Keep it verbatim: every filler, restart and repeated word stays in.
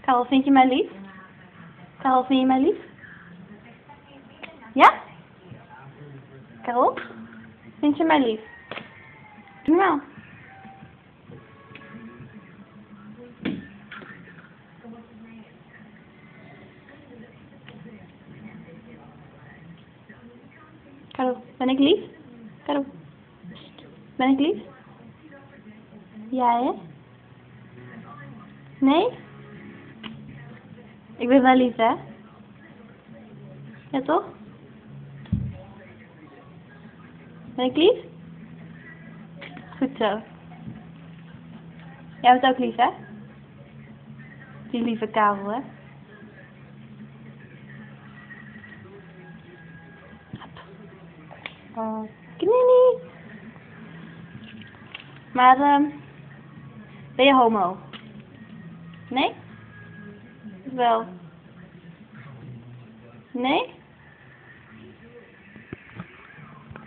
Karel, vind je mij lief? Karel, vind je mij lief? Ja? Karel? Vind je mij lief? Doe nou. Karel, ben ik lief? Karel, ben ik lief? Ja, hè? Nee? Ik ben wel lief, hè? Ja, toch? Ben ik lief? Goed zo. Jij bent ook lief, hè? Die lieve Karel, hè? Oh, knie. Maar, ehm, um, ben je homo? Nee? Wel. Nee?